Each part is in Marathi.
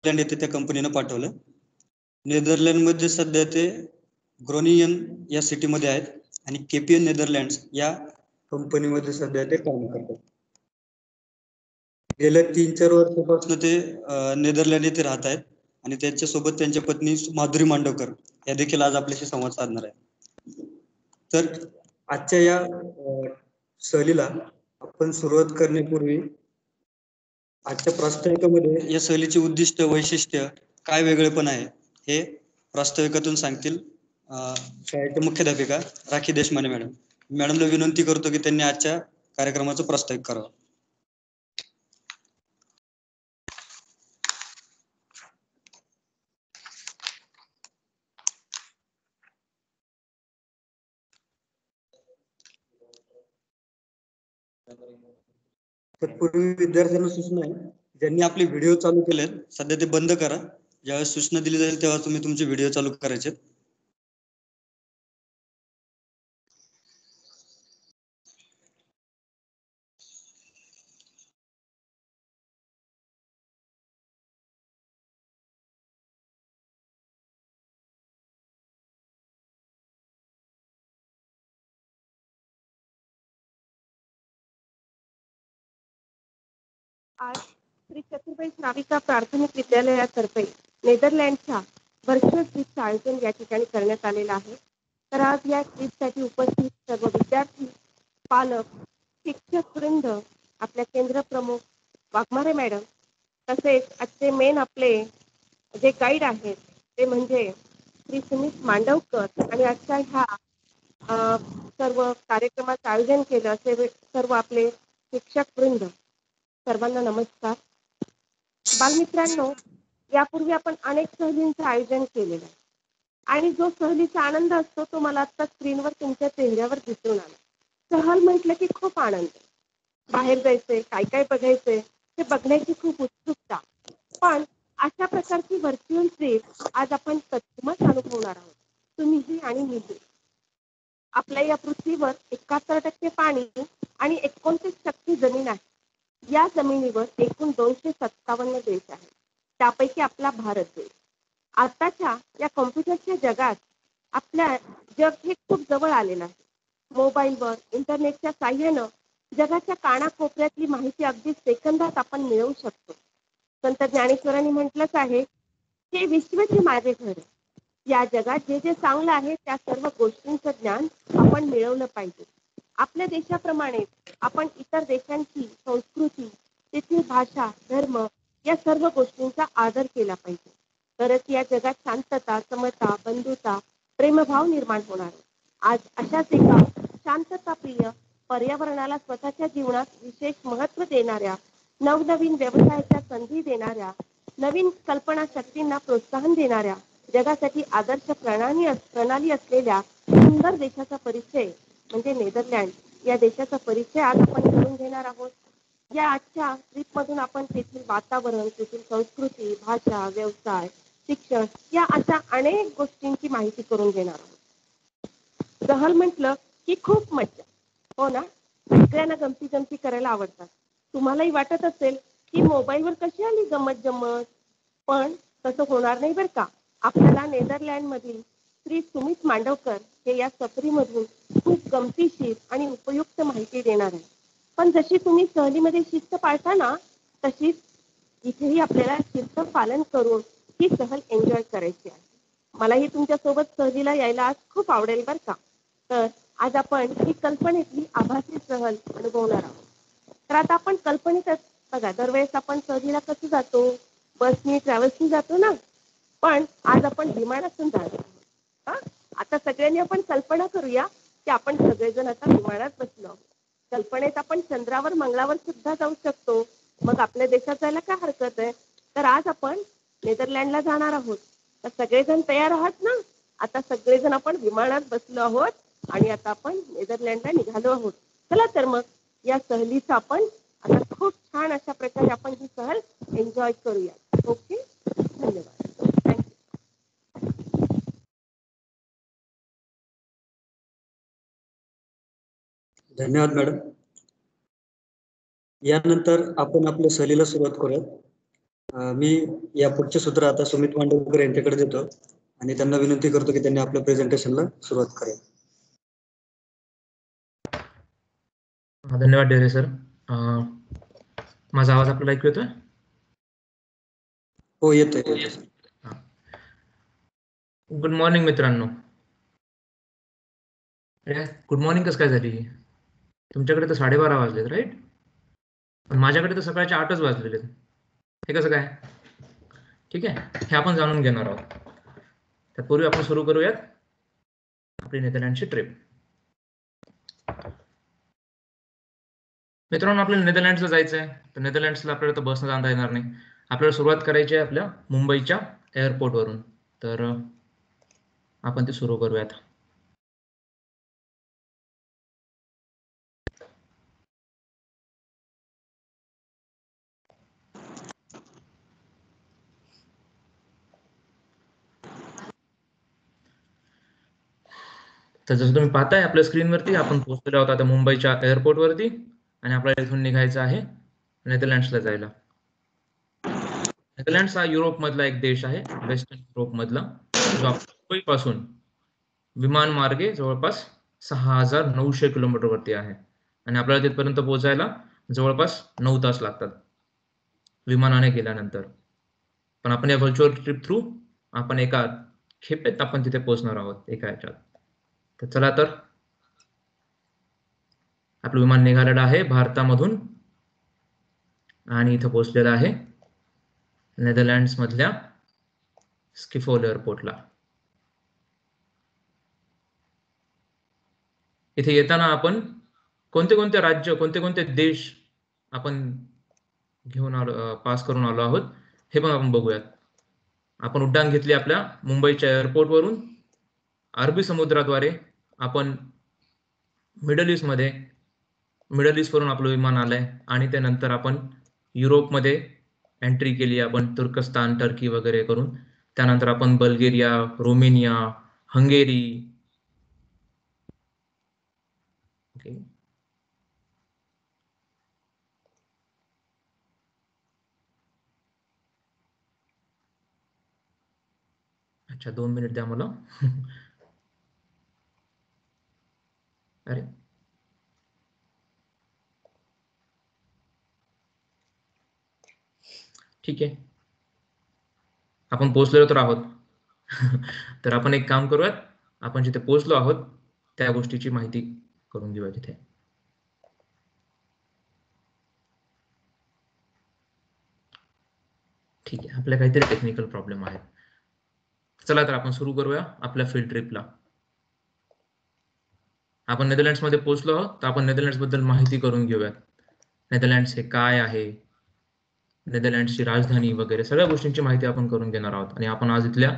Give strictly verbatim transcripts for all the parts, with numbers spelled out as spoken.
नेदरलँड येथे त्या कंपनीनं पाठवलं. नेदरलँडमध्ये सध्या ते ग्रोनियन या सिटीमध्ये आहेत आणि केपीएन नेदरलँड्स या कंपनीमध्ये सध्या ते काम करतात. गेल्या तीन चार वर्षापासून ते नेदरलँड येथे राहत आहेत आणि त्यांच्यासोबत त्यांच्या पत्नी माधुरी मांडवकर या देखील आज आपल्याशी संवाद साधणार आहे. तर आजच्या या सहलीला आपण सुरुवात करण्यापूर्वी आजच्या प्रास्ताविकामध्ये या सहलीचे उद्दिष्ट वैशिष्ट्य काय वेगळेपण आहे हे प्रास्ताविकातून सांगतील शाळेच्या मुख्याध्यापिका राखी देशमाने मॅडम. मॅडमला विनंती करतो की त्यांनी आजच्या कार्यक्रमाचं प्रास्ताविक करावं. तत्पूर्वी विद्यार्थ्यांना सूचना आहे, ज्यांनी आपले व्हिडिओ चालू केले सध्या ते बंद करा. ज्यावेळेस सूचना दिली जाईल तेव्हा तुम्ही तुमचे व्हिडिओ चालू करायचे. आज श्री चतुर्बाई श्राविका प्राथमिक विद्यालयातर्फे नेदरलँडच्या व्हर्च्युअल ट्रिपचं आयोजन या ठिकाणी करण्यात आलेलं आहे. तर आज या ट्रिपसाठी उपस्थित सर्व विद्यार्थी, पालक, शिक्षक वृंद, आपल्या केंद्र प्रमुख वाघमारे मॅडम, तसेच आजचे मेन आपले जे गाईड आहेत ते म्हणजे श्री सुमित मांडवकर आणि आजच्या ह्या सर्व कार्यक्रमाचं आयोजन केलं असे सर्व आपले शिक्षक वृंद, सर्वांना नमस्कार. बालमित्रांनो, यापूर्वी आपण अनेक सहलींचं आयोजन केलेलं आहे आणि जो सहलीचा आनंद असतो तो मला आता स्क्रीनवर तुमच्या चेहऱ्यावर दिसून आला. सहल म्हटलं की खूप आनंद, बाहेर जायचंय, काय काय बघायचंय हे बघण्याची खूप उत्सुकता. पण अशा प्रकारची व्हर्च्युअल ट्रिप आज आपण प्रथमच अनुभवणार आहोत, तुम्हीही आणि मीही. आपल्या या पृथ्वीवर एकाहत्तर टक्के पाणी आणि एकोणतीस टक्के जमीन आहे. या जमिनीवर एकूण दोनशे सत्तावन्न देश आहेत, त्यापैकी आपला भारत देश. आताच्या या कॉम्प्युटरच्या जगात आपल्या जग हे खूप जवळ आलेलं आहे. मोबाईलवर इंटरनेटच्या साह्यानं जगाच्या कानाकोपऱ्यातली माहिती अगदी सेकंदात आपण मिळवू शकतो. संत ज्ञानेश्वरांनी म्हटलंच आहे, हे विश्वचे माझे घर. या जगात जे जे चांगलं आहे त्या सर्व गोष्टींचं ज्ञान आपण मिळवलं पाहिजे. आपल्या देशाप्रमाणे आपण इतर देशांची संस्कृती, तेथील भाषा, धर्म या सर्व गोष्टींचा आदर केला पाहिजे. तरच या जगात शांतता, समता, बंधुता, प्रेमभाव निर्माण होणार. आज अशाच एका शांतताप्रिय, पर्यावरणाला स्वतःच्या जीवनात विशेष महत्त्व देणाऱ्या, नवनवीन व्यवसायाच्या संधी देणाऱ्या, नवीन कल्पना शक्तींना प्रोत्साहन देणाऱ्या, जगासाठी आदर्श प्रणाली प्रणाली असलेल्या सुंदर देशाचा परिचय म्हणजे नेदरलँड या देशाचा परिचय आज आपण करून घेणार आहोत. या आजच्या ट्रिपमधून आपण तेथील वातावरण, तेथील संस्कृती, भाषा, व्यवसाय, शिक्षण या अशा अनेक गोष्टींची माहिती करून घेणार आहोत. सहल म्हटलं की खूप मज्जा, हो ना? सगळ्यांना गमती जमती करायला आवडतात. तुम्हालाही वाटत असेल की मोबाईलवर कशी आली गंमत जम्मत, पण तसं होणार नाही बरं का. आपल्याला नेदरलँडमधील श्री सुमित मांडवकर हे या सफरीमधून खूप गमतीशीर आणि उपयुक्त माहिती देणार आहे. पण जशी तुम्ही सहलीमध्ये शिस्त पाळता ना, तशीच इथेही आपल्याला शिस्त पालन करून ही सहल एन्जॉय करायची आहे. मलाही तुमच्यासोबत सहलीला यायला आज खूप आवडेल बरं का. तर आज आपण ही कल्पनेतली आभासी सहल अनुभवणार आहोत. तर आता आपण कल्पनेतच बघा, दरवेळेस आपण सहलीला कसं जातो, बसनी, ट्रॅव्हल्सनी जातो ना, पण आज आपण विमानातून जाणार आहोत. आता सगळ्यांनी आपण कल्पना करूया की आपण सगळेजण आता विमानात बसलो आहोत. कल्पनेत आपण चंद्रावर, मंगळावर सुद्धा जाऊ शकतो. मग आपल्या देशात जायला काय हरकत आहे. तर आज आपण नेदरलँडला जाणार आहोत. तर सगळेजण तयार आहात ना? आता सगळेजण आपण विमानात बसलो आहोत आणि आता आपण नेदरलँडला निघालो आहोत. चला तर मग या सहलीचा आपण आता खूप छान अशा प्रकारे आपण ही सहल एन्जॉय करूया. ओके, धन्यवाद. धन्यवाद मॅडम. यानंतर आपण आपल्या सहलीला सुरुवात करूया. अं, मी या पुढचे सूत्र आता सुमित मांडवकर यांच्याकडे देतो आणि त्यांना विनंती करतो की त्यांनी आपल्या प्रेझेंटेशनला सुरुवात करेल. धन्यवाद डेरे सर. माझा आवाज आपल्याला ऐकू येतोय? हो येतोय येतोय सर. गुड मॉर्निंग मित्रांनो. गुड मॉर्निंग कसं काय झाली? तुमच्याकडे तर साडेबारा वाजलेत राईट, पण माझ्याकडे तर सकाळचे आठच वाजलेले. हे कसं काय? ठीक आहे, हे आपण जाणून घेणार आहोत. त्यापूर्वी आपण सुरू करूयात आपली नेदरलँडची ट्रिप. मित्रांनो, आपल्याला नेदरलँड्सला जायचं आहे, तर नेदरलँड्सला आपल्याला तर बसनं जाता येणार नाही. आपल्याला सुरुवात करायची आहे आपल्या मुंबईच्या एअरपोर्टवरून. तर आपण ते सुरू करूयात. तर जसं तुम्ही पाहताय आपल्या स्क्रीनवरती, आपण पोहोचलेलो आहोत आता मुंबईच्या एअरपोर्टवरती आणि आपल्याला इथून निघायचं आहे नेदरलँड्सला जायला. नेदरलँड्स हा युरोपमधला एक देश आहे, वेस्टर्न युरोपमधला, जो मुंबईपासून विमान मार्गे जवळपास सहा हजार नऊशे किलोमीटर वरती आहे आणि आपल्याला तिथपर्यंत पोहोचायला जवळपास नऊ तास लागतात विमानाने गेल्यानंतर. पण आपण या व्हर्च्युअल ट्रिप थ्रू आपण एका खेपेत आपण तिथे पोहोचणार आहोत एका ह्याच्यात. तर चला, तर आपलं विमान निघालेलं आहे भारतामधून आणि इथं पोहोचलेलं आहे नेदरलँड्स मधल्या स्किफोल एअरपोर्टला. इथे येताना आपण कोणते कोणते राज्य, कोणते कोणते देश आपण घेऊन आलो, पास करून आलो आहोत, हे पण आपण बघूयात. आपण उड्डाण घेतली आपल्या मुंबईच्या एअरपोर्टवरून. अरबी समुद्राद्वारे आपण मिडल ईस्ट मध्ये मिडल ईस्ट वरून आपलं विमान आलंय आणि त्यानंतर आपण युरोपमध्ये एंट्री केली आपण, तुर्कस्तान, टर्की वगैरे करून. त्यानंतर आपण बल्गेरिया, रोमेनिया, हंगेरी, ओके, अच्छा दोन मिनिट द्या मला. अरे ठीक आहे, आपण पोहोचलेलो तर आहोत. तर आपण एक काम करूयात, आपण जिथे पोहोचलो आहोत त्या गोष्टीची माहिती करून घेऊया तिथे. ठीक आहे, आपल्या काहीतरी टेक्निकल प्रॉब्लेम आहे. चला, तर आपण सुरू करूया आपल्या फील्ड ट्रिपला. आपण नेदरलँड्स मध्ये पोहोचलो आहोत, तर आपण नेदरलँड्स बद्दल माहिती करून घेऊयात. नेदरलँड्स हे काय आहे, नेदरलँड्सची राजधानी वगैरे सगळ्या गोष्टींची माहिती आपण करून घेणार आहोत. आणि आपण आज इथल्या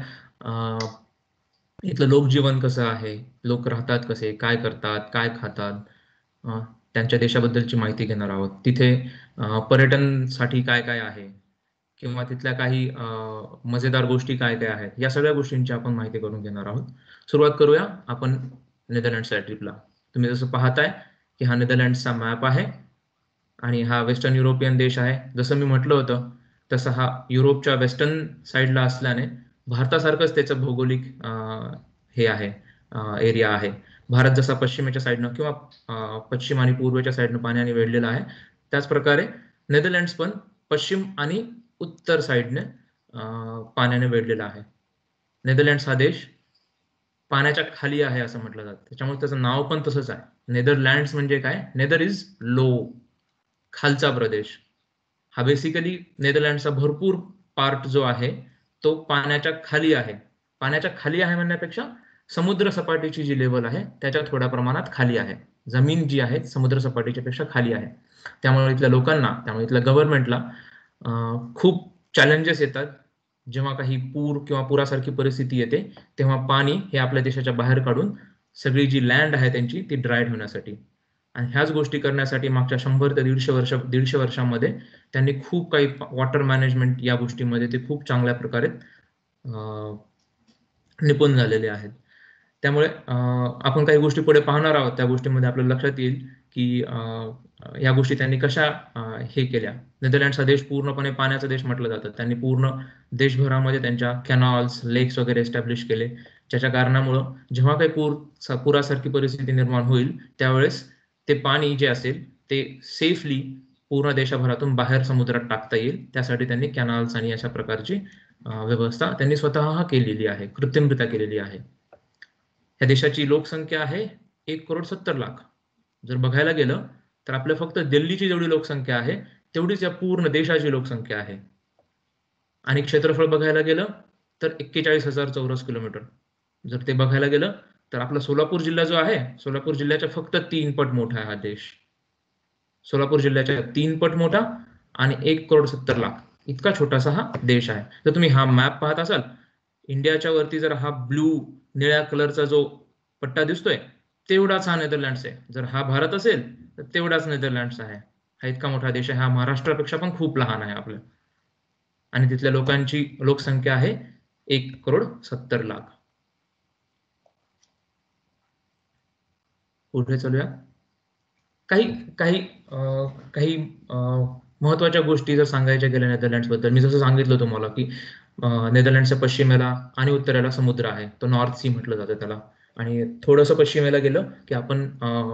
इथलं लोकजीवन कसं आहे, लोक राहतात कसे, काय करतात, काय खातात, त्यांच्या देशाबद्दलची माहिती घेणार आहोत. तिथे पर्यटनसाठी काय काय आहे किंवा तिथल्या काही मजेदार गोष्टी काय काय आहेत, या सगळ्या गोष्टींची आपण माहिती करून घेणार आहोत. सुरुवात करूया आपण नेदरलँड्सच्या ट्रिपला. तुम्ही जसं पाहताय की हा नेदरलँड्सचा मॅप आहे आणि हा वेस्टर्न युरोपियन देश आहे. जसं मी म्हटलं होतं तसं हा युरोपच्या वेस्टर्न साईडला असल्याने भारतासारखंच त्याचं भौगोलिक हे आहे, एरिया आहे. भारत जसा पश्चिमेच्या साईडनं किंवा पश्चिम आणि पूर्वेच्या साईडनं पाण्याने वेढलेला आहे, त्याच प्रकारे नेदरलँड्स पण पश्चिम आणि उत्तर साईडने पाण्याने वेढलेला आहे. नेदरलँड्स हा देश पाण्याच्या खाली आहे असं म्हटलं जातं, त्याच्यामुळे त्याचं नाव पण तसंच आहे. नेदरलँड्स म्हणजे काय, नेदर इज लो, खालचा प्रदेश. हा बेसिकली नेदरलँडचा भरपूर पार्ट जो आहे तो पाण्याच्या खाली आहे. पाण्याच्या खाली आहे म्हणण्यापेक्षा समुद्र सपाटीची जी लेवल आहे त्याच्या थोड्या प्रमाणात खाली आहे. जमीन जी आहे समुद्र सपाटीच्या पेक्षा खाली आहे. त्यामुळे इथल्या लोकांना, त्यामुळे इथल्या गव्हर्नमेंटला खूप चॅलेंजेस येतात. जेव्हा काही पूर किंवा पुरासारखी परिस्थिती येते तेव्हा पाणी हे आपल्या देशाच्या बाहेर काढून सगळी जी लँड आहे त्यांची ती ड्राय ठेवण्यासाठी. आणि ह्याच गोष्टी करण्यासाठी मागच्या शंभर ते दीडशे वर्ष दीडशे वर्षांमध्ये त्यांनी खूप काही वॉटर मॅनेजमेंट या गोष्टीमध्ये ते खूप चांगल्या प्रकारे निपुण झालेले आहेत. त्यामुळे आपण काही गोष्टी पुढे पाहणार आहोत, त्या गोष्टीमध्ये आपल्याला लक्षात येईल की अं, या गोष्टी त्यांनी कशा अं, हे केल्या. नेदरलँड्स हा देश पूर्णपणे पाण्याचा देश म्हटलं जातं. त्यांनी पूर्ण देशभरामध्ये त्यांच्या कॅनॉल्स, लेक्स वगैरे एस्टॅब्लिश केले, ज्याच्या कारणामुळं जेव्हा काही पूर पुरासारखी परिस्थिती निर्माण होईल त्यावेळेस ते पाणी जे असेल ते सेफली पूर्ण देशभरातून बाहेर समुद्रात टाकता येईल, त्यासाठी त्यांनी कॅनल्स आणि अशा प्रकारची व्यवस्था त्यांनी स्वतः केलेली आहे, कृत्रिमरित्या केलेली आहे. या देशाची लोकसंख्या आहे एक करोड सत्तर लाख. जर बघायला गेलं तर आपल्या फक्त दिल्लीची जेवढी लोकसंख्या आहे तेवढीच या पूर्ण देशाची लोकसंख्या आहे. आणि क्षेत्रफळ बघायला गेलं तर एक्केचाळीस हजार चौरस किलोमीटर. जर ते बघायला गेलं तर आपला सोलापूर जिल्हा जो आहे, सोलापूर जिल्ह्याच्या फक्त तीन पट मोठा आहे हा देश. सोलापूर जिल्ह्याच्या तीन पट मोठा आणि एक करोड सत्तर लाख इतका छोटासा हा देश आहे. जर तुम्ही हा मॅप पाहत असाल, इंडियाच्या वरती जर हा ब्लू निळ्या कलरचा जो पट्टा दिसतोय तेवढाच हा नेदरलँड्स आहे. जर हा भारत असेल तर तेवढाच नेदरलँड्स आहे. हा इतका मोठा देश आहे. हा महाराष्ट्रापेक्षा पण खूप लहान आहे आपल्या. आणि तिथल्या लोकांची लोकसंख्या आहे एक करोड सत्तर लाख. पुढे चलूया. काही काही काही महत्वाच्या गोष्टी जर सांगायच्या गेल्या नेदरलँड्स बद्दल, मी जसं सांगितलं तुम्हाला की नेदरलँडच्या पश्चिमेला आणि उत्तरेला समुद्र आहे, तो नॉर्थ सी म्हटलं जातं त्याला. आणि थोडंसं पश्चिमेला गेलं की आपण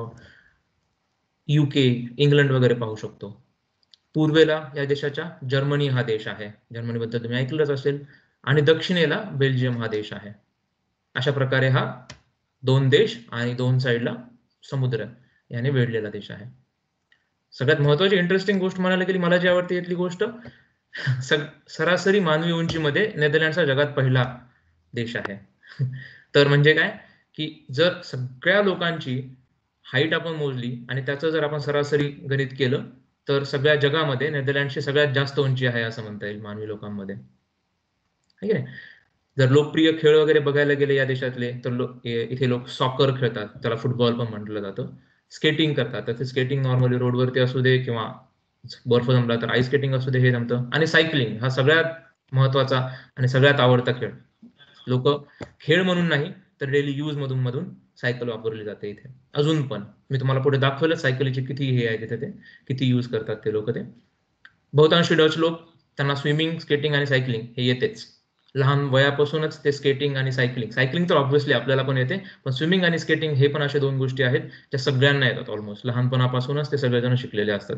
युके, इंग्लंड वगैरे पाहू शकतो. पूर्वेला या देशाच्या जर्मनी हा देश आहे, जर्मनी बद्दल तुम्ही ऐकलंच असेल. आणि दक्षिणेला बेल्जियम हा देश आहे. अशा प्रकारे हा दोन देश आणि दोन साईडला समुद्र याने वेढलेला देश आहे. सगळ्यात महत्वाची इंटरेस्टिंग गोष्ट म्हणायला गेली, मला जी आवडते इथली गोष्ट, सरासरी मानवी उंचीमध्ये नेदरलँड्स हा जगात पहिला देश आहे. तर म्हणजे काय की जर सगळ्या लोकांची हाईट आपण मोजली आणि त्याचं जर आपण सरासरी गणित केलं तर सगळ्या जगामध्ये नेदरलँड्सची सगळ्यात जास्त उंची आहे असं म्हणता येईल मानवी लोकांमध्ये. ठीक आहे. जर लोकप्रिय खेळ वगैरे बघायला गेले या देशातले तर लोक इथे लोक सॉकर खेळतात, त्याला फुटबॉल पण म्हटलं जातं. स्केटिंग करतात, तर स्केटिंग नॉर्मली रोडवरती असू दे किंवा बर्फ जमला तर आईस स्केटिंग असू दे, हे जमतं. आणि सायकलिंग हा सगळ्यात महत्वाचा आणि सगळ्यात आवडता खेळ. लोक खेळ म्हणून नाही तर डेली यूज मधून मधून सायकल वापरली जाते इथे अजून पण. मी तुम्हाला पुढे दाखवलं सायकलीचे किती हे आहे तिथे, ते किती यूज करतात ते लोक. ते बहुतांशी डच लोक, त्यांना स्विमिंग, स्केटिंग आणि सायकलिंग हे येतेच. लहान वयापासूनच ते स्केटिंग आणि सायकलिंग सायकलिंग तर ऑब्व्हियसली आपल्याला पण येते, पण स्विमिंग आणि स्केटिंग हे पण अशा दोन गोष्टी आहेत ज्या सगळ्यांना येतात. ऑलमोस्ट लहानपणापासूनच ते सगळेजण शिकलेले असतात.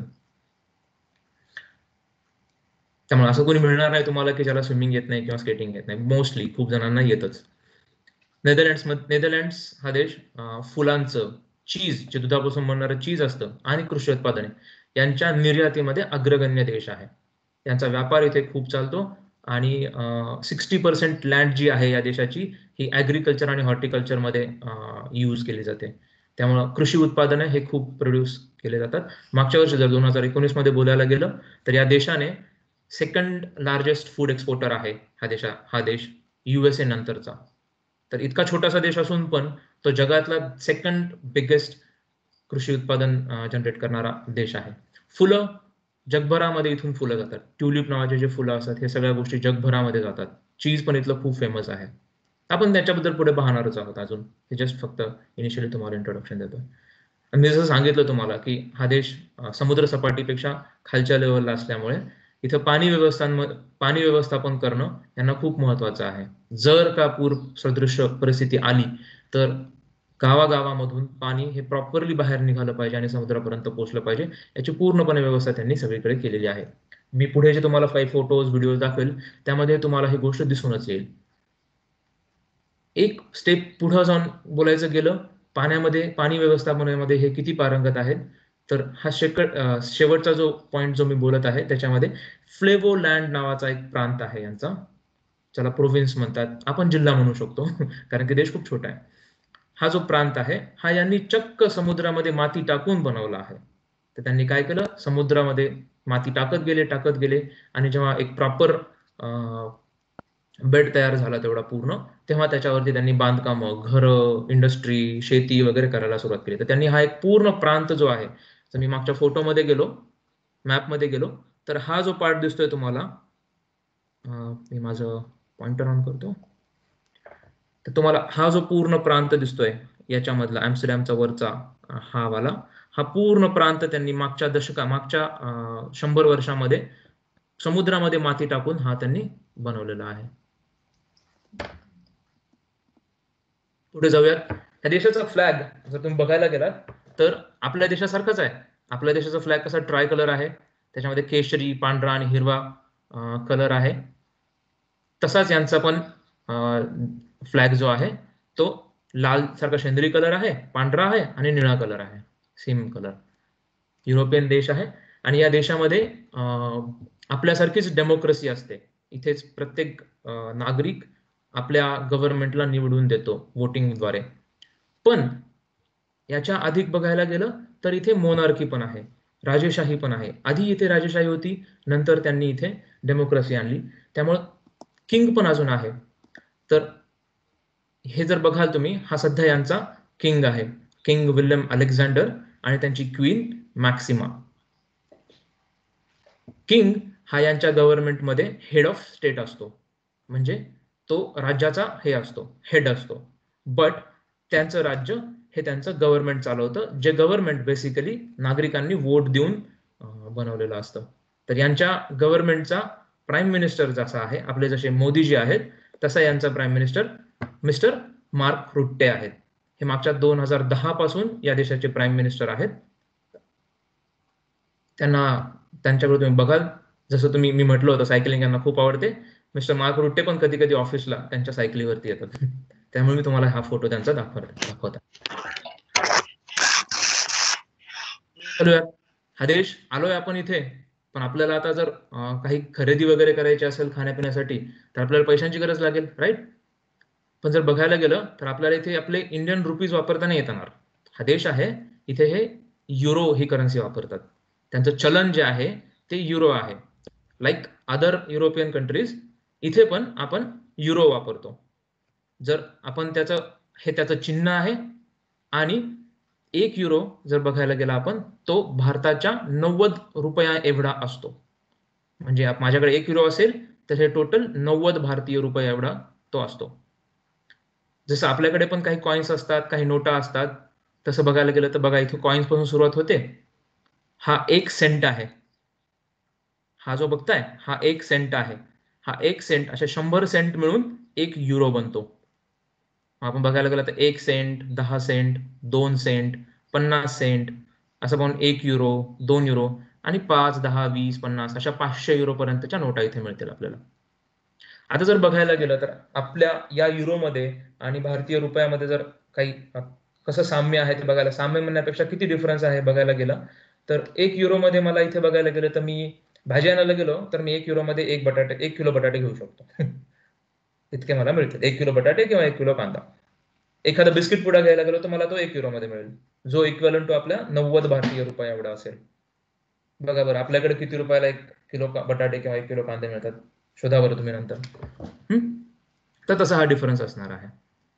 त्यामुळे असं कोणी मिळणार नाही तुम्हाला की ज्याला स्विमिंग येत नाही किंवा स्केटिंग येत नाही. मोस्टली खूप जणांना येतच. नेदरलँड्स नेदरलँड्स हा देश फुलांचं, चीज, जे दुधापासून बनणारं चीज असतं, आणि कृषी उत्पादने यांच्या निर्यातीमध्ये अग्रगण्य देश आहे. यांचा व्यापार इथे खूप चालतो. आणि सिक्स्टी पर्सेंट लँड जी आहे या देशाची ही ॲग्रिकल्चर आणि हॉर्टिकल्चर मध्ये यूज केली जाते. त्यामुळं कृषी उत्पादने हे खूप प्रोड्यूस केले जातात. मागच्या वर्षी जर दोन हजार एकोणीस मध्ये बोलायला गेलं तर या देशाने सेकंड लार्जेस्ट फूड एक्सपोर्टर आहे हा देशा हा देश युएसए नंतरचा. तर इतका छोटासा देश असून पण तो जगातला सेकंड बिगेस्ट कृषी उत्पादन जनरेट करणारा देश आहे. फुलं जगभरामध्ये इथून फुलं जातात. ट्युलिप नावाचे जे फुलं असतात हे सगळ्या गोष्टी जगभरामध्ये जातात. चीज पण इथलं खूप फेमस आहे. आपण त्याच्याबद्दल पुढे पाहणारच आहोत अजून. हे जस्ट फक्त इनिशियली तुम्हाला इंट्रोडक्शन देतोय. मी जसं सांगितलं तुम्हाला की हा देश समुद्र सपाटीपेक्षा खालच्या लेवलला असल्यामुळे इथं पाणी व्यवस्थापन पाणी व्यवस्थापन करणं यांना खूप महत्वाचं आहे. जर का पूर सदृश परिस्थिती आली तर गावागावामधून पाणी हे प्रॉपरली बाहेर निघालं पाहिजे आणि समुद्रापर्यंत पोहोचलं पाहिजे, याची पूर्णपणे व्यवस्था त्यांनी सगळीकडे केलेली आहे. मी पुढे जे तुम्हाला काही फोटोज व्हिडिओज दाखवेल त्यामध्ये तुम्हाला ही गोष्ट दिसूनच येईल. एक स्टेप पुढे जाऊन बोलायचं गेलं, पाण्यामध्ये पाणी व्यवस्थापनामध्ये हे किती पारंगत आहेत, तर हा शेकट शेवटचा जो पॉइंट जो मी बोलत आहे त्याच्यामध्ये फ्लेवोलँड नावाचा एक प्रांत आहे यांचा, ज्याला प्रोव्हिन्स म्हणतात, आपण जिल्हा म्हणू शकतो कारण की देश खूप छोटा आहे. हा जो प्रांत आहे हा यांनी चक्क समुद्रामध्ये माती टाकून बनवला आहे. तर त्यांनी काय केलं, समुद्रामध्ये माती टाकत गेले टाकत गेले आणि जेव्हा एक प्रॉपर बेड तयार झाला तेवढा पूर्ण, तेव्हा त्याच्यावरती त्यांनी बांधकामं, घरं, इंडस्ट्री, शेती वगैरे करायला सुरुवात केली. तर त्यांनी हा एक पूर्ण प्रांत जो आहे, जर मी मागच्या फोटोमध्ये गेलो, मॅपमध्ये गेलो, तर हा जो पार्ट दिसतोय तुम्हाला, मी माझं पॉइंटर ऑन करतो, तर तुम्हाला हा जो पूर्ण प्रांत दिसतोय याच्यामधला, ॲम्स्टरडॅमचा वरचा हा वाला, हा पूर्ण प्रांत त्यांनी मागच्या दशका मागच्या अं, शंभर वर्षामध्ये समुद्रामध्ये माती टाकून हा त्यांनी बनवलेला आहे. पुढे जाऊयात. या देशाचा फ्लॅग जर तुम्ही बघायला गेलात तर आपल्या देशासारखाच आहे. आपल्या देशाचा फ्लॅग कसा ट्राय कलर आहे, त्याच्यामध्ये केशरी, पांढरा आणि हिरवा कलर आहे. तसाच यांचा पण फ्लॅग जो आहे तो लाल सारखा शेंद्री कलर आहे, पांढरा आहे आणि निळा कलर आहे, सेम कलर. युरोपियन देश आहे आणि या देशामध्ये अं, आपल्यासारखीच डेमोक्रेसी असते. इथेच प्रत्येक अं, नागरिक आपल्या गव्हर्नमेंटला निवडून देतो वोटिंगद्वारे. पण याच्या अधिक बघायला गेलं तर इथे मोनार्की पण आहे, राजेशाही पण आहे. आधी इथे राजेशाही होती, नंतर त्यांनी इथे डेमोक्रेसी आणली, त्यामुळं किंग पण अजून आहे. तर हे जर बघाल तुम्ही, हा सध्या यांचा किंग आहे, किंग विल्यम अलेक्झांडर आणि त्यांची क्वीन मॅक्सिमा. किंग हा यांच्या गव्हर्नमेंटमध्ये हेड ऑफ स्टेट असतो, म्हणजे तो राज्याचा हे असतो, हेड असतो. बट त्यांचं राज्य हे त्यांचं गव्हर्नमेंट चालवतं, जे गव्हर्नमेंट बेसिकली नागरिकांनी वोट देऊन अं, बनवलेलं असतं. तर यांच्या गव्हर्नमेंटचा प्राईम मिनिस्टर जसा आहे, आपले जसे मोदीजी आहेत, तसा यांचा prime minister mister Mark Rutte आहेत. हे मागच्या दोन हजार दहा पासून या देशाचे प्राईम मिनिस्टर आहेत. त्यांना त्यांच्याकडे तुम्ही बघाल, जसं तुम्ही मी म्हटलं होतं सायकलिंग यांना खूप आवडते, मिस्टर मार्क रुट्टे पण कधी कधी ऑफिसला त्यांच्या सायकलीवरती येतात. त्यामुळे मी तुम्हाला हा फोटो त्यांचा दाखवत दाखवता. हा देश आलोय आपण इथे, पण आपल्याला आता जर अं, काही खरेदी वगैरे करायची असेल खाण्यापिण्यासाठी तर आपल्याला पैशांची गरज लागेल, राईट? पण जर बघायला गेलं तर आपल्याला इथे आपले इंडियन रुपीज वापरता नाही येणार. हा देश आहे, इथे हे युरो ही करन्सी वापरतात. त्यांचं चलन जे आहे ते युरो आहे. लाईक अदर युरोपियन कंट्रीज, इथे पण आपण युरो वापरतो. जर आपण त्याचं हे त्याचं चिन्ह आहे आणि एक युरो जर बघायला गेला आपण, तो भारताच्या नव्वद रुपया एवढा असतो. म्हणजे आप- माझ्याकडे एक युरो असेल तर हे टोटल नव्वद भारतीय रुपये एवढा तो असतो. जसं आपल्याकडे पण काही कॉइन्स असतात, काही नोटा असतात, तसं बघायला गेलं तर बघा, इथे कॉइन्स पासून सुरुवात होते. हा एक सेंट आहे, हा जो बघताय हा एक सेंट आहे. हा एक सेंट, अशा शंभर सेंट मिळून एक युरो बनतो. आपण बघायला गेलं तर एक सेंट, दहा सेंट, दोन सेंट, पन्नास सेंट, असं पाहून एक युरो, दोन युरो आणि पाच, दहा, वीस, पन्नास अशा पाचशे युरो पर्यंतच्या नोटा इथे मिळतील आपल्याला. आता जर बघायला गेलं तर आपल्या या युरोमध्ये आणि भारतीय रुपयामध्ये जर काही अ, कसं साम्य आहे ते बघायला, साम्य म्हणण्यापेक्षा किती डिफरन्स आहे बघायला गेला तर एक युरोमध्ये मला इथे बघायला गेलं तर मी भाजी आणायला गेलो तर मी एक युरोमध्ये एक बटाटे एक किलो बटाटे घेऊ शकतो. इतके मला मिळतील, एक किलो बटाटे किंवा एक किलो कांदा. एखादा बिस्किट पुडा घ्यायला गेलो तर मला तो एक युरोमध्ये मिळेल, जो इक्वलन टू आपल्या नव्वद भारतीय रुपया एवढा असेल. बघा बरं आपल्याकडे किती रुपयाला एक किलो का- बटाटे किंवा एक किलो कांदे मिळतात, शोधा बरं तुम्ही नंतर. हम्म? तर तसा हा डिफरन्स असणार आहे.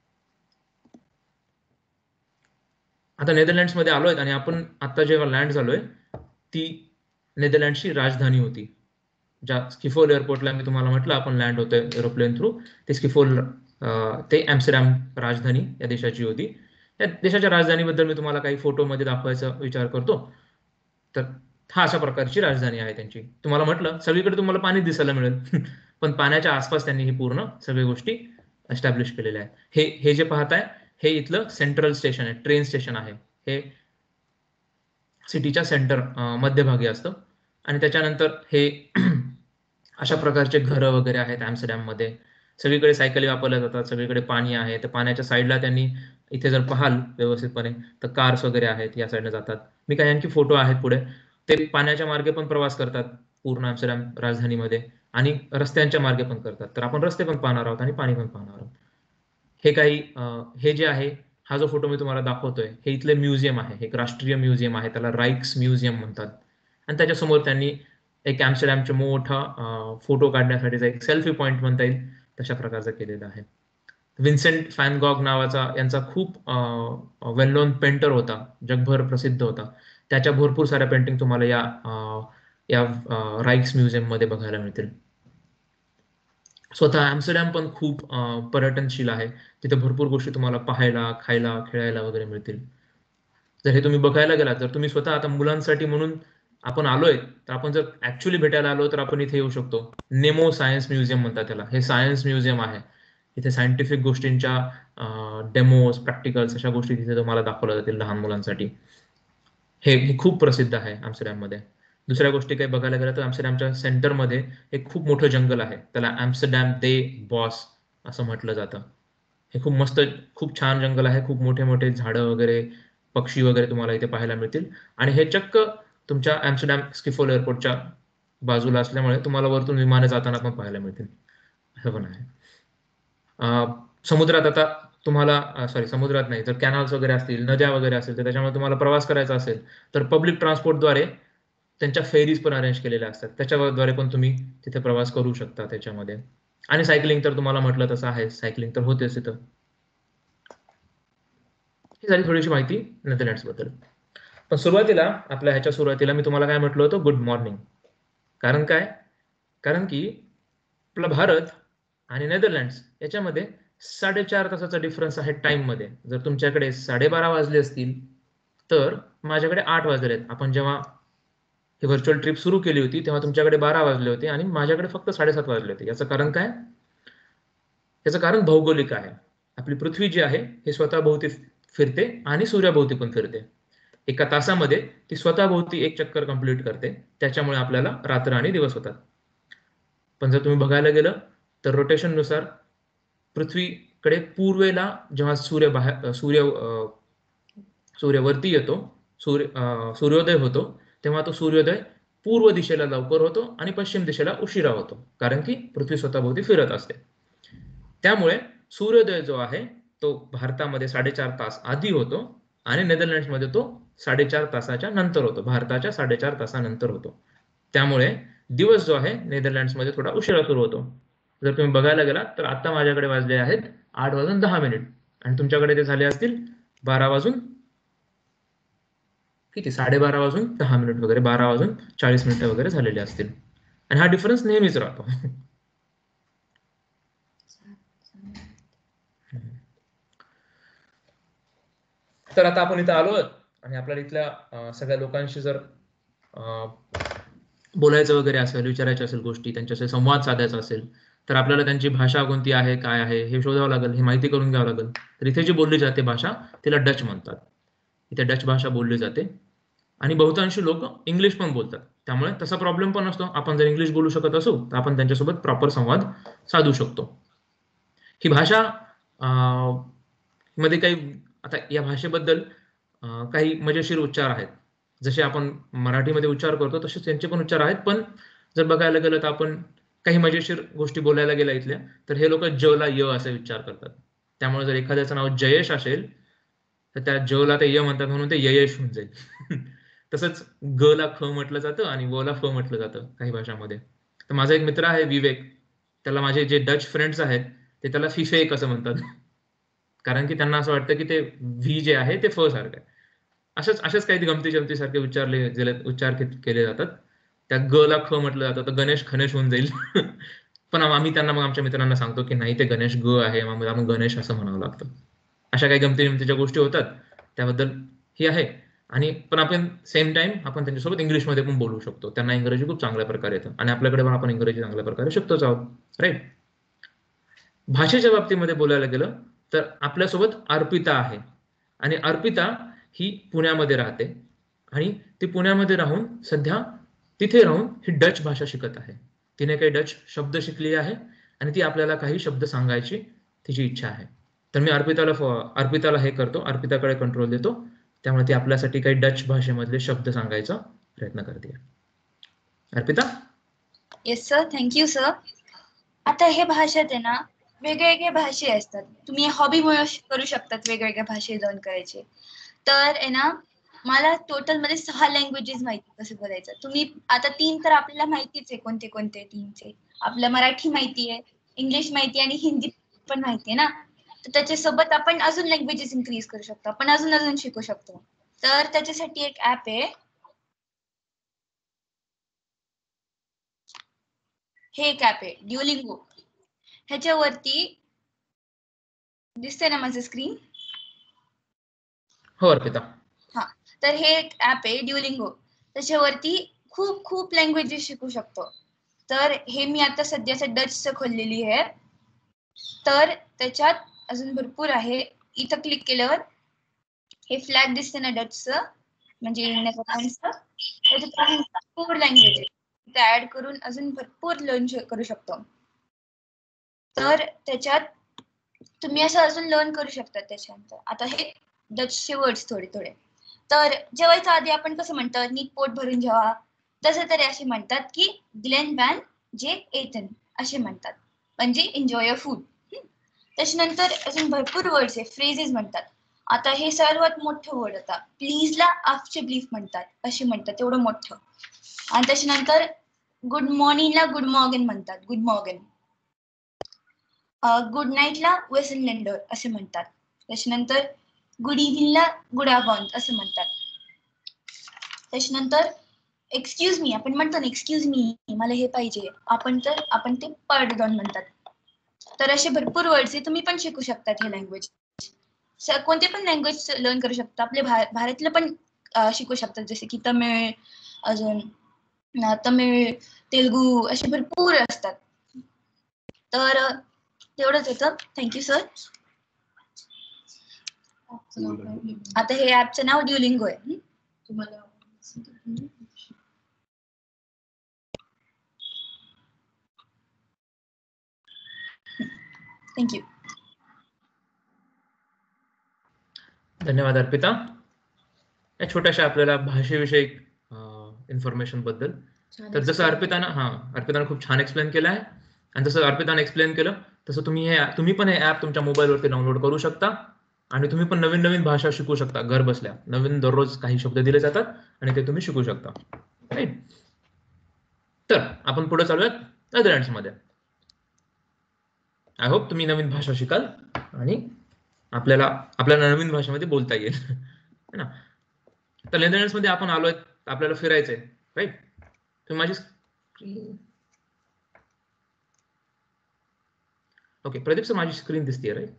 आता नेदरलँड्समध्ये आलोय आणि आपण आता जेव्हा लँड झालोय ती नेदरलँडची राजधानी होती. ज्या स्किफोल एअरपोर्टला मी तुम्हाला म्हटलं आपण लँड होतोय एरोप्लेन थ्रू, ते स्किफोल अं, ते ॲम्स्टरडॅम राजधानी या देशाची होती. या देशाच्या राजधानीबद्दल मी तुम्हाला काही फोटोमध्ये दाखवायचा विचार करतो. तर हा अशा प्रकारची राजधानी आहे त्यांची. तुम्हाला म्हटलं सगळीकडे तुम्हाला पाणी दिसायला मिळेल, पण पाण्याच्या आसपास त्यांनी ही पूर्ण सगळ्या गोष्टी एस्टॅब्लिश केलेल्या आहेत. हे हे जे पाहताय हे इथलं सेंट्रल स्टेशन आहे, ट्रेन स्टेशन आहे. हे सिटीच्या सेंटर मध्यभागी असतं आणि त्याच्यानंतर हे अशा प्रकारचे घरं वगैरे आहेत ॲम्स्टरडॅममध्ये. सगळीकडे सायकली वापरल्या जातात, सगळीकडे पाणी आहे. तर पाण्याच्या साईडला त्यांनी इथे जर पाहाल व्यवस्थितपणे तर कार्स वगैरे आहेत, या साईडने जातात. मी काही आणखी फोटो आहेत पुढे, ते पाण्याच्या मार्गे पण प्रवास करतात पूर्ण ॲम्स्टरडॅम राजधानीमध्ये आणि रस्त्यांच्या मार्गे पण करतात. तर आपण रस्ते पण पाहणार आहोत आणि पाणी पण पाहणार आहोत. हे काही अं, हे जे आहे, हा जो फोटो मी तुम्हाला दाखवतोय हे इथले म्युझियम आहे, एक राष्ट्रीय म्युझियम आहे, त्याला राईक्स म्युझियम म्हणतात. आणि त्याच्यासमोर त्यांनी एक ॲम्स्टरडॅमचे मोठा फोटो काढण्यासाठीचा एक सेल्फी पॉईंट म्हणता येईल तशा प्रकारचा केलेला आहे. विन्सेंट फॅन गॉग नावाचा यांचा खूप वेल नोन पेंटर होता, जगभर प्रसिद्ध होता. त्याच्या भरपूर साऱ्या पेंटिंग तुम्हाला या अं, या राईक्स म्युझियम मध्ये बघायला मिळतील. स्वतः ॲम्स्टरडॅम पण खूप अं, पर्यटनशील आहे. तिथे भरपूर गोष्टी तुम्हाला पाहायला, खायला, खेळायला वगैरे मिळतील. जर हे तुम्ही बघायला गेलात, जर तुम्ही स्वतः आता मुलांसाठी म्हणून आपण आलोय, तर आपण जर ऍक्च्युअली भेटायला आलो तर आपण इथे येऊ शकतो. नेमो सायन्स म्युझियम म्हणतात त्याला. हे सायन्स म्युझियम आहे. इथे सायंटिफिक गोष्टींच्या डेमोज, प्रॅक्टिकल्स अशा गोष्टी तिथे तुम्हाला दाखवल्या जातील लहान मुलांसाठी. हे हे खूप प्रसिद्ध आहे आम्स्टरडॅममध्ये. दुसऱ्या गोष्टी काही बघायला गेलं तर आम्स्टरडॅमच्या सेंटरमध्ये एक खूप मोठं जंगल आहे. त्याला आम्स्टरडॅम दे बॉस असं म्हटलं जातं. हे खूप मस्त, खूप छान जंगल आहे. खूप मोठे मोठे झाडं वगैरे, पक्षी वगैरे तुम्हाला इथे पाहायला मिळतील. आणि हे चक्क तुमच्या आम्स्टरडॅम स्किफोल एअरपोर्टच्या बाजूला असल्यामुळे तुम्हाला वरतून विमानं जाताना पण पाहायला मिळतील. असं पण आहे. अं, समुद्रात आता तुम्हाला सॉरी समुद्रात नाही, जर कॅनल्स वगैरे असतील, नद्या वगैरे असतील, तर त्याच्यामुळे तुम्हाला प्रवास करायचा असेल तर पब्लिक ट्रान्सपोर्टद्वारे त्यांच्या फेरीज पण अरेंज केलेल्या असतात. त्याच्याद्वारे पण तुम्ही तिथे प्रवास करू शकता त्याच्यामध्ये. आणि सायकलिंग तर तुम्हाला म्हटलं तसं आहे, सायकलिंग तर होतेच तिथं. ही झाली थोडीशी माहिती नेदरलँड्स बद्दल. पण सुरुवातीला आपल्या ह्याच्या सुरुवातीला मी तुम्हाला काय म्हटलं होतं, गुड मॉर्निंग. कारण काय? कारण की आपला भारत आणि नेदरलँड्स याच्यामध्ये साडेचार तासाचा डिफरन्स आहे टाइम मध्ये. जर तुमच्याकडे साडेबारा वाजले असतील तर माझ्याकडे आठ वाजले आहेत. आपण जेव्हा ही व्हर्च्युअल ट्रिप सुरू केली होती तेव्हा तुमच्याकडे बारा वाजले होते आणि माझ्याकडे फक्त साडेसात वाजले होते. याचं कारण काय? याचं कारण भौगोलिक आहे. आपली पृथ्वी जी आहे हे स्वतःभोवती फिरते आणि सूर्याभोवती पण फिरते. एका तासामध्ये ती स्वतःभोवती एक चक्कर कंप्लीट करते. त्याच्यामुळे आपल्याला रात्र आणि दिवस होतात. पण जर तुम्ही बघायला गेलं तर रोटेशन नुसार पृथ्वीकडे पूर्वेला जेव्हा सूर्य बाहेर सूर्य सूर्यवरती येतो, सूर्य सूर्योदय होतो, तेव्हा तो सूर्योदय पूर्व दिशेला लवकर होतो आणि पश्चिम दिशेला उशिरा होतो. कारण की पृथ्वी स्वतःभोवती फिरत असते. त्यामुळे सूर्योदय जो आहे तो भारतामध्ये साडेचार तास आधी होतो आणि नेदरलँड्समध्ये तो साडेचार तासाच्या नंतर होतो. भारताच्या साडेचार तासानंतर होतो. त्यामुळे दिवस जो आहे नेदरलँड्समध्ये थोडा उशिरा सुरू होतो. जर तुम्ही बघायला गेला तर आता माझ्याकडे वाजले आहेत आठ वाजून दहा मिनिट आणि तुमच्याकडे ते झाले असतील बारा वाजून किती साडेबारा वाजून दहा मिनिट वगैरे, बारा वाजून चाळीस मिनिटं वगैरे झालेले असतील. आणि हा डिफरन्स नेहमीच राहतो. तर आता आपण इथं आलो आणि आपल्याला इथल्या सगळ्या लोकांशी जर बोलायचं वगैरे असेल, विचारायचे असेल गोष्टी, त्यांच्याशी संवाद साधायचा असेल तर आपल्याला त्यांची भाषा कोणती आहे, काय आहे हे शोधावं लागेल, हे माहिती करून घ्यावं लागेल. तर इथे जी बोलली जाते भाषा तिला डच म्हणतात. इथे डच भाषा बोलली जाते आणि बहुतांशी लोक इंग्लिश पण बोलतात. त्यामुळे तसा प्रॉब्लेम पण नसतो. आपण जर इंग्लिश बोलू शकत असू तर आपण त्यांच्यासोबत प्रॉपर संवाद साधू शकतो. ही भाषा मध्ये काही आता या भाषेबद्दल काही मजेशीर उच्चार आहेत. जसे आपण मराठीमध्ये उच्चार करतो तसे त्यांचे पण उच्चार आहेत. पण जर बघायला गेलं तर आपण काही मजेशीर गोष्टी बोलायला गेल्या इथल्या तर हे लोक ज ला य असे उच्चार करतात. त्यामुळे जर एखाद्याचं नाव जयेश असेल तर त्या ज ला ते य म्हणतात म्हणून ते ययेश होऊन जाईल. तसंच ग ला ख म्हटलं जातं आणि व ला फ म्हटलं जातं काही भाषांमध्ये. तर माझा एक मित्र आहे विवेक, त्याला माझे जे डच फ्रेंड्स आहेत ते त्याला फिफेक असं म्हणतात. कारण की त्यांना असं वाटतं की ते व्ही जे आहे ते फ सारखं आहे. अशाच अशाच काही गमती जमती सारखे उच्चारले गेले उच्चार केले जातात. त्या ग ला ख म्हटलं जातं तर गणेश खनेश होऊन जाईल. पण आम्ही त्यांना मग आमच्या मित्रांना सांगतो की नाही ते गणेश ग आहे, मग गणेश असं म्हणावं लागतं. अशा काही गमती जमतीच्या गोष्टी होतात त्याबद्दल ही आहे. आणि पण आपण सेम टाइम आपण त्यांच्यासोबत इंग्लिशमध्ये पण बोलू शकतो. त्यांना इंग्रजी खूप चांगल्या प्रकारे येतं आणि आपल्याकडे पण आपण इंग्रजी चांगल्या प्रकारे शिकतोच आहोत, राईट. भाषेच्या बाबतीमध्ये बोलायला गेलं तर आपल्यासोबत अर्पिता आहे आणि अर्पिता ही पुण्यामध्ये राहते आणि ती पुण्यामध्ये राहून सध्या तिथे राहून ही डच भाषा शिकत आहे. तिने काही डच शब्द शिकले आहे आणि ती आपल्याला काही शब्द सांगायची तिची इच्छा आहे. तर मी अर्पिताला अर्पिताला हे करतो, अर्पिताकडे कंट्रोल देतो. त्यामुळे ती आपल्यासाठी काही डच भाषेमधले शब्द सांगायचा प्रयत्न करते. Arpita. Yes sir, thank you sir. आता हे भाषेत आहे ना वेगवेगळे भाषे असतात. तुम्ही हॉबीमुळे करू शकतात वेगवेगळ्या भाषे लर्न करायचे. तर आहे ना मला टोटल मध्ये सहा लँग्वेजेस माहिती कसं बोलायचं. तुम्ही आता तीन तर आपल्याला माहितीच आहे कोणते कोणते तीनचे. आपलं मराठी माहिती आहे, इंग्लिश माहिती आणि हिंदी पण माहिती आहे ना. तर त्याच्यासोबत आपण अजून लँग्वेजेस इन्क्रीज करू शकतो. आपण अजून अजून शिकू शकतो. तर त्याच्यासाठी एक ऍप आहे, हे एक ऍप आहे ड्युलिंगो. ह्याच्यावरती दिसते ना माझं स्क्रीन? हो अर्पिता. हा, तर हे एक ऍप आहे ड्युलिंगो. त्याच्यावरती खूप खूप लँग्वेजेस शिकू शकतो. तर हे मी आता सध्याचं डचचं खोललेली आहे. तर त्याच्यात अजून भरपूर आहे. इथं क्लिक केल्यावर हे फ्लॅग दिसते ना डचचं, म्हणजे नेदरलँड्सचं, त्याच्यात भरपूर लँग्वेज आहे. इथे ऍड करून अजून भरपूर लर्न करू शकतो. तर त्याच्यात तुम्ही असं अजून लर्न करू शकता. त्याच्यानंतर आता हे डचचे वर्ड्स थोडे थोडे. तर जेवायचं आधी आपण कसं म्हणतात, नीट पोट भरून जेवा, तसं तरी असे म्हणतात की ग्लेन वॅन जे एथन असे म्हणतात, म्हणजे एन्जॉय युअर फूड. त्याच्यानंतर अजून भरपूर वर्ड्स आहे, फ्रेजेस म्हणतात. आता हे सर्वात मोठं वर्ड होता, प्लीजला आफ्चे ब्लीफ म्हणतात, असे म्हणतात, एवढं मोठं. आणि त्याच्यानंतर गुड मॉर्निंगला गुड मॉर्गन म्हणतात, गुड मॉर्गन. गुड नाईटला वेसनलेंडर असे म्हणतात. त्याच्यानंतर गुड इव्हनिंगला गुड अबाउंड असं म्हणतात. त्याच्यानंतर एक्सक्यूज मी आपण म्हणतो ना, एक्सक्यूज मी मला हे पाहिजे, आपण तर आपण ते पार्डन म्हणतात. तर असे भरपूर वर्ड्स आहे, तुम्ही पण शिकू शकतात हे लँग्वेज. कोणते पण लँग्वेज लर्न करू शकता. आपले भा भारतलं पण शिकू शकतात, जसे की तमिळ, अजून तमिळ, तेलुगू असे भरपूर असतात. तर तेवढंच येतं. Thank you sir. आता हे ऍपचं नाव ड्युलिंगो आहे. तुम्हाला थँक्यू. धन्यवाद अर्पिता या छोट्याशा आपल्याला भाषेविषयी इन्फॉर्मेशन बद्दल. तर जसं अर्पितानं हा अर्पितानं खूप छान एक्सप्लेन केलं आहे, आणि जसं अर्पितानं एक्सप्लेन केलं तसं तुम्ही हे तुम्ही पण हे ऍप तुमच्या मोबाईलवरती डाउनलोड करू शकता, आणि तुम्ही पण नवीन नवीन भाषा शिकू शकता घर बसल्या. नवीन दररोज काही शब्द दिले जातात आणि ते तुम्ही शिकू शकता. राईट. तर आपण पुढे चालूयात नेदरलँड्स मध्ये. आय होप तुम्ही नवीन भाषा शिकाल आणि आपल्याला आपल्याला नवीन भाषेमध्ये बोलता येईल, है ना. तर नेदरलँड्स मध्ये आपण आलोय, आपल्याला फिरायचंय, राईट. तुम्ही माझी स्क्रीन ओके प्रदीप सर, माझी स्क्रीन दिसते राईट?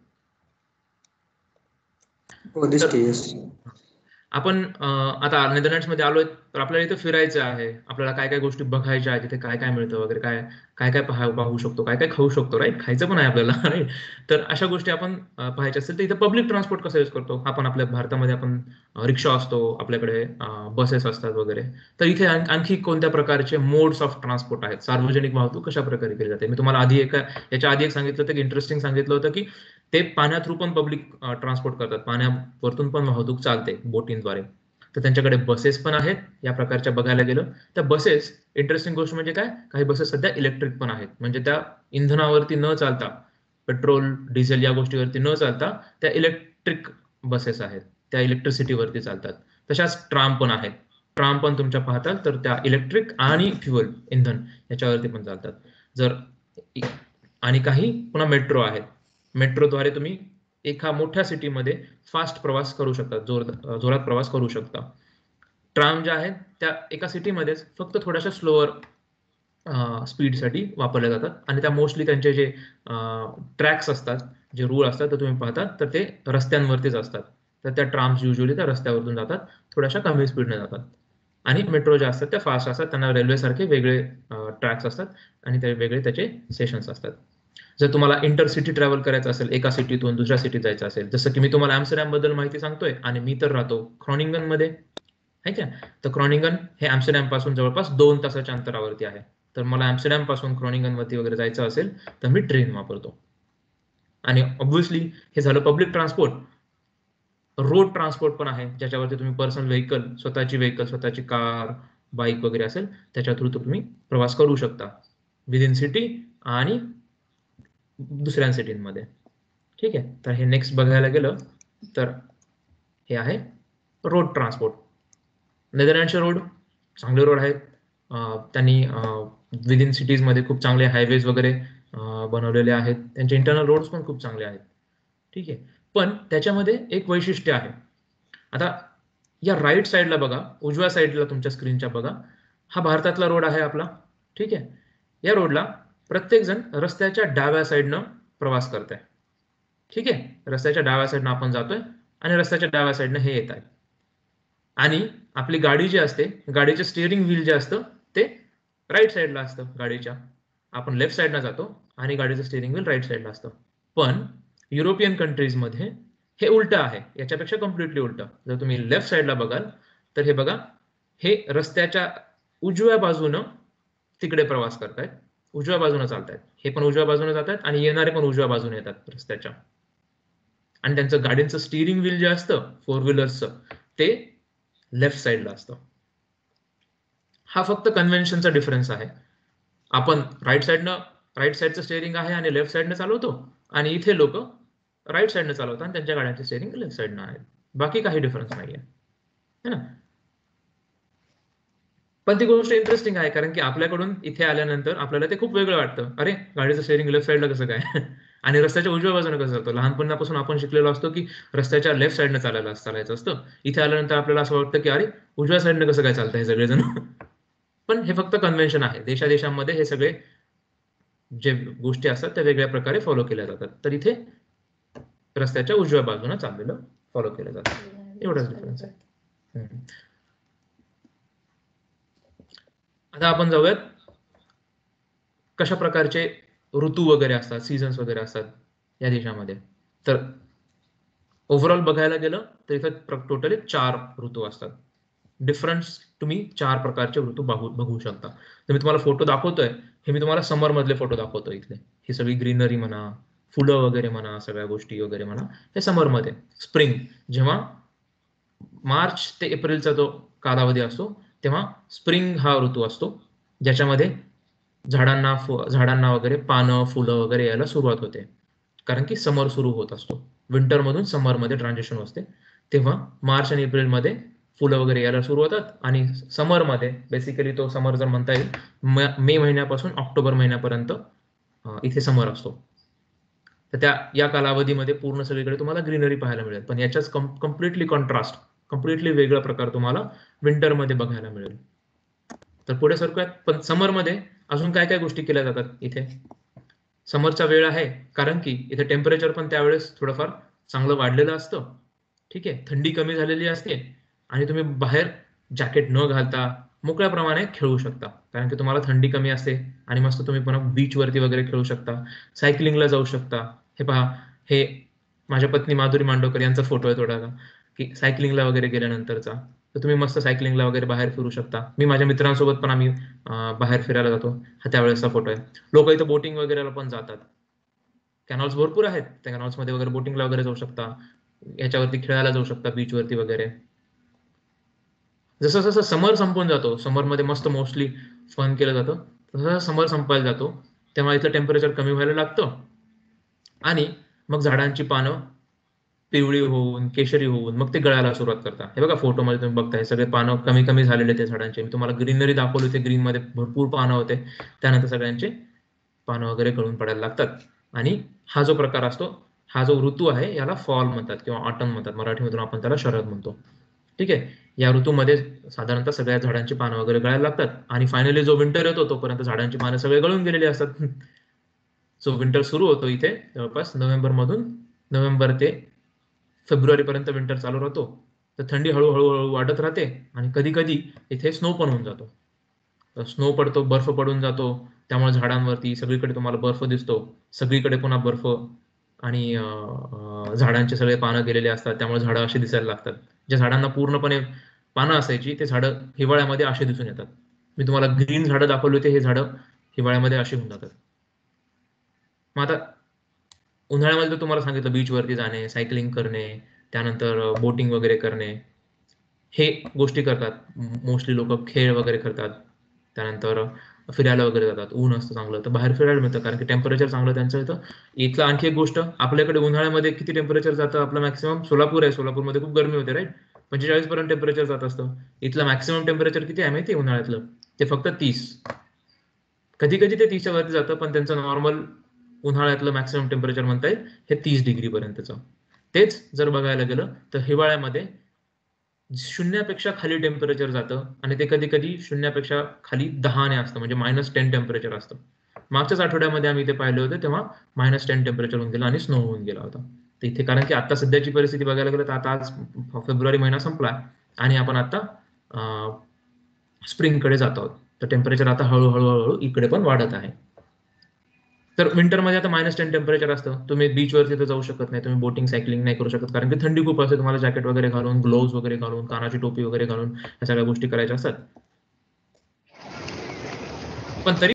हो दिसते. यस. आपण आता नेदरलँड्स मध्ये आलोय, तर आपल्याला इथे फिरायचं आहे, आपल्याला काय काय गोष्टी बघायच्या आहेत, तिथे काय काय मिळतं वगैरे, काय काय काय पाहा पाहू शकतो, काय काय खाऊ शकतो, राईट. खायचं पण आहे आपल्याला, राईट. तर अशा गोष्टी आपण पाहायच्या असेल तर इथे पब्लिक ट्रान्सपोर्ट कसं यूज करतो आपण. आपल्या भारतामध्ये आपण रिक्षा असतो, आपल्याकडे बसेस असतात वगैरे. तर इथे आणखी कोणत्या प्रकारचे मोड्स ऑफ ट्रान्सपोर्ट आहेत, सार्वजनिक वाहतूक कशा प्रकारे केली जाते. मी तुम्हाला आधी एका याच्या आधी एक सांगितलं होतं की इंटरेस्टिंग सांगितलं होतं की ते पाण्या थ्रू पण पब्लिक ट्रान्सपोर्ट करतात, पाण्यावरतून पण वाहतूक चालते बोटींद्वारे. तर त्यांच्याकडे बसेस पण आहेत या प्रकारच्या. बघायला गेलं त्या बसेस, इंटरेस्टिंग गोष्ट म्हणजे काय, काही बसेस सध्या इलेक्ट्रिक पण आहेत, म्हणजे त्या इंधनावरती न चालता, पेट्रोल डिझेल या गोष्टीवरती न चालता त्या इलेक्ट्रिक बसेस आहेत, त्या इलेक्ट्रिसिटीवरती चालतात. तशाच ट्राम पण आहेत. ट्राम पण तुमच्या पाहताल तर त्या इलेक्ट्रिक आणि फ्युअल इंधन याच्यावरती पण चालतात. जर आणि काही पुन्हा मेट्रो आहेत. मेट्रोद्वारे तुम्ही एका मोठ्या सिटीमध्ये फास्ट प्रवास करू शकता, जोर जोरात प्रवास करू शकता. ट्राम ज्या आहेत त्या एका सिटीमध्येच फक्त थोड्याशा स्लोअर स्पीडसाठी वापरल्या जातात, आणि त्या मोस्टली त्यांचे जे ट्रॅक्स असतात, जे रूळ असतात, तर तुम्ही पाहतात तर ते रस्त्यांवरतीच असतात. तर त्या ट्राम्स युजली त्या रस्त्यावरतून जातात, थोड्याशा कमी स्पीडने जातात. आणि मेट्रो ज्या असतात त्या फास्ट असतात, त्यांना रेल्वेसारखे वेगळे ट्रॅक्स असतात आणि ते वेगळे त्याचे सेशन्स असतात. जर तुम्हाला इंटरसिटी ट्रॅव्हल करायचं असेल, एका सिटीतून दुसऱ्या सिटीत जायचं असेल, जसं की मी तुम्हाला ॲम्स्टरडॅम बद्दल माहिती सांगतोय आणि मी तर राहतो क्रॉनिंगन मध्ये, आहे का. तर क्रॉनिंगन हे ॲम्स्टरडॅम पासून जवळपास दोन तासाच्या अंतरावरती आहे. तर मला ॲम्स्टरडॅम पासून क्रॉनिंगन वरती वगैरे जायचं असेल तर मी ट्रेन वापरतो. आणि ऑब्व्हियसली हे झालं पब्लिक ट्रान्सपोर्ट. रोड ट्रान्सपोर्ट पण आहे, ज्याच्यावरती तुम्ही पर्सनल व्हेकल, स्वतःची व्हेकल, स्वतःची कार, बाईक वगैरे असेल त्याच्या थ्रू तुम्ही प्रवास करू शकता विदिन सिटी आणि दुसऱ्या सिटीमध्ये. ठीक आहे. तर हे नेक्स्ट बघायला गेलं तर हे आहे रोड ट्रान्सपोर्ट. नेदरलँडचे रोड चांगले रोड आहेत. त्यांनी विदिन सिटीजमध्ये खूप चांगले हायवेज वगैरे बनवलेले आहेत. त्यांचे इंटरनल रोड्स पण खूप चांगले आहेत. ठीक आहे. पण त्याच्यामध्ये एक वैशिष्ट्य आहे. आता या राईट साईडला बघा, उजव्या साईडला तुमच्या स्क्रीनच्या बघा, हा भारतातला रोड आहे आपला. ठीक आहे. या रोडला प्रत्येक जण रस्त्याच्या डाव्या साईडनं प्रवास करताय. ठीक आहे. रस्त्याच्या डाव्या साईडनं आपण जातोय आणि रस्त्याच्या डाव्या साईडनं हे येत आहे. आणि आपली गाडी जी असते, गाडीचे स्टिअरिंग व्हील जे असतं ते राईट साईडला असतं गाडीच्या. आपण लेफ्ट साईडला जातो आणि गाडीचं स्टिअरिंग व्हील राईट साईडला असतं. पण युरोपियन कंट्रीजमध्ये हे उलटं आहे, याच्यापेक्षा कम्प्लिटली उलटं. जर तुम्ही लेफ्ट साईडला बघाल तर हे बघा, हे रस्त्याच्या उजव्या बाजूनं तिकडे प्रवास करतायत, उजव्या बाजूने चालतायत. हे पण उजव्या बाजूने जातात आणि येणारे पण उजव्या बाजूने येतात रस्त्याच्या. आणि त्यांचं गाडीचं स्टिअरिंग व्हील जे असतं फोर व्हीलर्सचं ते लेफ्ट साईडला असतं. हा फक्त कन्व्हेन्शनचा डिफरन्स आहे. आपण राईट साईडनं राईट साईडचं स्टिअरिंग आहे आणि लेफ्ट साईडनं चालवतो, आणि इथे लोक राईट साईडनं चालवतात आणि त्यांच्या गाड्यांचे स्टिअरिंग लेफ्ट साईडनं आहे. बाकी काही डिफरन्स नाहीये, है ना. पण ती गोष्ट इंटरेस्टिंग आहे, कारण की आपल्याकडून इथे आल्यानंतर आपल्याला ते खूप वेगळं वाटतं. अरे, गाडीचं स्टिअरिंग लेफ्ट साईडला कसं काय आणि रस्त्याच्या उजव्या बाजूने कसं चालतो. लहानपणापासून आपण शिकलेलो असतो की रस्त्याच्या लेफ्ट साईडनं चालायला चालायचं असतं. इथे आल्यानंतर आपल्याला असं वाटतं की अरे, उजव्या साईडनं कसं काय चालतं हे सगळेजण. पण हे फक्त कन्व्हेन्शन आहे. देशादेशांमध्ये हे सगळे जे गोष्टी असतात त्या वेगळ्या प्रकारे फॉलो केल्या जातात. तर इथे रस्त्याच्या उजव्या बाजूने चाललेलं फॉलो केलं जातं, एवढाच डिफरन्स आहे. आता आपण जाऊयात कशा प्रकारचे ऋतू वगैरे असतात, सीझन्स वगैरे असतात या देशामध्ये. तर ओव्हरऑल बघायला गेलं तर इथं टोटली चार ऋतू असतात. डिफरन्स तुम्ही चार प्रकारचे ऋतू बघू बघू शकता. तर मी तुम्हाला फोटो दाखवतोय, हे मी तुम्हाला समर मधले फोटो दाखवतोय. इथले ही सगळी ग्रीनरी म्हणा, फुलं वगैरे म्हणा, सगळ्या गोष्टी वगैरे म्हणा, हे समर मध्ये. स्प्रिंग जेव्हा मार्च ते एप्रिलचा जो कालावधी असतो तेव्हा स्प्रिंग हा ऋतू असतो, ज्याच्यामध्ये झाडांना झाडांना वगैरे पानं, फुलं वगैरे यायला सुरुवात होते, कारण की समर सुरू होत असतो. विंटर मधून समर मध्ये ट्रान्झिशन असते, तेव्हा मार्च आणि एप्रिल मध्ये फुलं वगैरे यायला सुरू होतात. आणि समर मध्ये बेसिकली तो समर जर म्हणता येईल मे महिन्यापासून ऑक्टोबर महिन्यापर्यंत इथे समर असतो. तर त्या या कालावधीमध्ये पूर्ण सगळीकडे तुम्हाला ग्रीनरी पाहायला मिळेल. पण याच्याच कम्प्लिटली कॉन्ट्रास्ट, कम्प्लिटली वेगळा प्रकार तुम्हाला विंटर मध्ये बघायला मिळेल. तर पुढे सरकूयात. पण समर मध्ये अजून काय काय गोष्टी केल्या जातात इथे. समरचा वेळ आहे कारण की इथे टेम्परेचर पण त्यावेळेस थोडंफार चांगलं वाढलेलं असतं. ठीक आहे, थंडी कमी झालेली असते आणि तुम्ही बाहेर जॅकेट न घालता मोकळ्याप्रमाणे खेळू शकता, कारण की तुम्हाला थंडी कमी असते. आणि मस्त तुम्ही पुन्हा बीच वरती वगैरे खेळू शकता, सायकलिंगला जाऊ शकता. हे पहा, हे माझ्या पत्नी माधुरी मांडवकर यांचा फोटो आहे थोडा, की सायकलिंगला वगैरे गेल्यानंतरचा. तर तुम्ही मस्त सायकलिंगला वगैरे बाहेर फिरू शकता. मी माझ्या मित्रांसोबत पण आम्ही बाहेर फिरायला जातो, हा त्यावेळेसचा फोटो आहे. लोक इथं बोटिंग वगैरेला पण जातात. कॅनॉल्स भरपूर आहेत, त्या कॅनॉल्स मध्ये वगैरे बोटिंगला वगैरे जाऊ शकता, याच्यावरती खेळायला जाऊ शकता बीच वरती वगैरे. जसं जसं समर संपून जातो, समर मध्ये मस्त मोस्टली फन केलं जातं, तसं समर संपायला जातो तेव्हा इथलं टेम्परेचर कमी व्हायला लागतं आणि मग झाडांची पानं पिवळी होऊन, केशरी होऊन मग ते गळायला सुरुवात करतात. हे बघा फोटो मध्ये तुम्ही बघताय, सगळे पानं कमी कमी झालेले ते झाडांचे. मी तुम्हाला ग्रीनरी दाखवली, ते ग्रीन मध्ये भरपूर पानं होते, त्यानंतर सगळ्यांचे पानं वगैरे गळून पडायला लागतात. आणि हा जो प्रकार असतो, हा जो ऋतू आहे, याला फॉल म्हणतात किंवा ऑटम म्हणतात. मराठीमधून आपण त्याला शरद म्हणतो. ठीक आहे, या ऋतूमध्ये साधारणतः सगळ्या झाडांची पानं वगैरे गळायला लागतात आणि फायनली जो विंटर येतो तोपर्यंत झाडांची पानं सगळे गळून गेलेली असतात. सो विंटर सुरू होतो इथे जवळपास नोव्हेंबर मधून, नोव्हेंबर ते फेब्रुवारी पर्यंत विंटर चालू राहतो. तर थंडी हळूहळू हळू वाढत राहते आणि कधी कधी इथे स्नो पण होऊन जातो. स्नो पडतो, बर्फ पडून जातो, त्यामुळे झाडांवरती सगळीकडे तुम्हाला बर्फ दिसतो. सगळीकडे पुन्हा बर्फ आणि झाडांचे सगळे पानं गेलेले असतात, त्यामुळे झाडं अशी दिसायला लागतात. ज्या झाडांना पूर्णपणे पानं असायची ते झाडं हिवाळ्यामध्ये अशी दिसून येतात. मी तुम्हाला ग्रीन झाडं दाखवली होती, हे झाडं हिवाळ्यामध्ये अशी होऊन जातात. मग आता उन्हाळ्यामध्ये तर तुम्हाला सांगितलं बीच वरती जाणे, सायकलिंग करणे, त्यानंतर बोटिंग वगैरे करणे, हे गोष्टी करतात मोस्टली लोक. खेळ वगैरे करतात, त्यानंतर फिरायला वगैरे जातात. ऊन असतं चांगलं तर बाहेर फिरायला मिळतं, कारण की टेम्परेचर चांगलं त्यांचं येतं. इथलं आणखी एक गोष्ट, आपल्याकडे उन्हाळ्यामध्ये किती टेम्परेचर जातं आपलं मॅक्सिमम? सोलापूर आहे, सोलापूरमध्ये खूप गरमी होते राईट, पंचेचाळीस पर्यंत टेम्परेचर जात असतं. इथलं मॅक्सिमम टेम्परेचर किती आहे माहिती उन्हाळ्यातलं? ते फक्त तीस. कधी कधी ते तीसच्या वरती जातं, पण त्यांचं नॉर्मल उन्हाळ्यातलं मॅक्सिमम टेम्परेचर म्हणता येईल हे तीस डिग्री पर्यंतचं. तेच जर बघायला गेलं तर हिवाळ्यामध्ये शून्यापेक्षा खाली टेम्परेचर जातं आणि ते कधी कधी शून्यापेक्षा खाली दहाने असतं, म्हणजे मायनस टेन टेम्परेचर असतं. मागच्याच आठवड्यामध्ये आम्ही ते पाहिले होते, तेव्हा मायनस टेन टेम्परेचर होऊन गेलं आणि स्नो होऊन गेला होता. तर इथे कारण की आता सध्याची परिस्थिती बघायला गेलं तर आता आज फेब्रुवारी महिना संपला, आणि आपण आता स्प्रिंगकडे जात आहोत. तर टेम्परेचर आता हळूहळू हळूहळू इकडे पण वाढत आहे. तर विंटरमध्ये आता मायनस टेन टेम्परेचर असतं. तुम्ही बीचवरती तर जाऊ शकत नाही, तुम्ही बोटिंग सायकलिंग नाही करू शकत, कारण की थंडी खूप असते. तुम्हाला जॅकेट वगैरे घालून, ग्लोव्स वगैरे घालून, कानाची टोपी वगैरे घालून ह्या सगळ्या गोष्टी करायच्या असतात. पण तरी